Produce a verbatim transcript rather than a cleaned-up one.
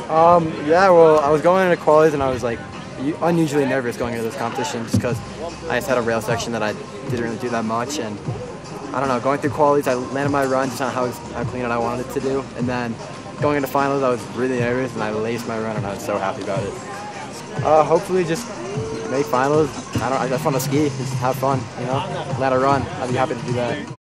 Um, yeah, well, I was going into qualies and I was like unusually nervous going into this competition just because I just had a rail section that I didn't really do that much, and I don't know, going through qualies, I landed my run just on how, how clean I wanted it to do, and then going into finals, I was really nervous and I laced my run and I was so happy about it. Uh, hopefully just make finals. I don't. I just want to ski, just have fun, you know, let it run. I'd be happy to do that.